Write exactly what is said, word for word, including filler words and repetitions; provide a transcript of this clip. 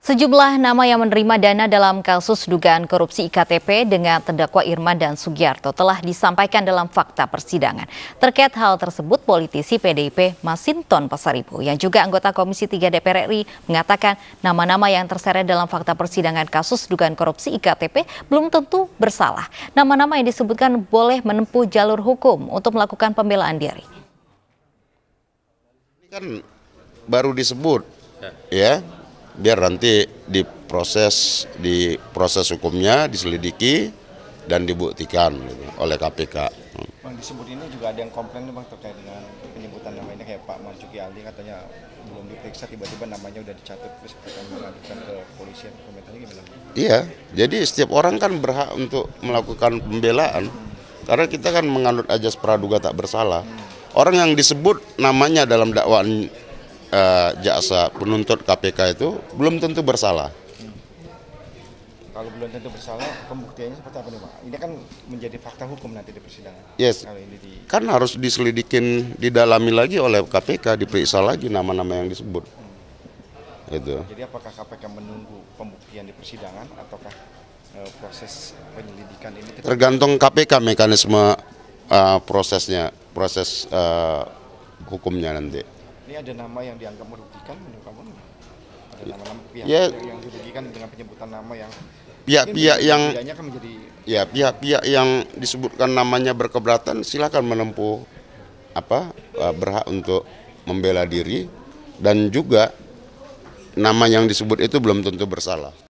Sejumlah nama yang menerima dana dalam kasus dugaan korupsi I K T P dengan terdakwa Irman dan Sugiarto telah disampaikan dalam fakta persidangan. Terkait hal tersebut, politisi P D I P Masinton Pasaribu yang juga anggota Komisi tiga D P R R I mengatakan nama-nama yang terseret dalam fakta persidangan kasus dugaan korupsi I K T P belum tentu bersalah. Nama-nama yang disebutkan boleh menempuh jalur hukum untuk melakukan pembelaan diri. Ini kan baru disebut, ya. Biar nanti diproses di proses hukumnya diselidiki dan dibuktikan gitu, oleh K P K. Bang, disebut ini juga ada yang komplain Bang terkait dengan penyebutan namanya kayak Pak Marzuki Ali katanya belum diperiksa tiba-tiba namanya udah dicatut terus akan mengajukan ke polisian. Komentarnya gimana? Iya, jadi setiap orang kan berhak untuk melakukan pembelaan hmm. karena kita kan menganut ajas praduga tak bersalah. Hmm. Orang yang disebut namanya dalam dakwaan Uh, jaksa penuntut K P K itu belum tentu bersalah. Hmm. Kalau belum tentu bersalah, pembuktiannya seperti apa nih Pak? Ini kan menjadi fakta hukum nanti di persidangan. Yes, Kalau ini di... kan harus diselidikin, didalami lagi oleh K P K, diperiksa lagi nama-nama yang disebut. Hmm. Gitu. Jadi apakah K P K menunggu pembuktian di persidangan ataukah uh, proses penyelidikan ini? Kita... Tergantung K P K mekanisme uh, prosesnya, proses uh, hukumnya nanti. Ini ada nama yang dianggap merugikan menurut kamu? Ada nama-nama pihak ya, yang dirugikan dengan penyebutan nama yang pihak-pihak yang kan menjadi... ya pihak-pihak yang disebutkan namanya berkeberatan silakan menempuh apa berhak untuk membela diri, dan juga nama yang disebut itu belum tentu bersalah.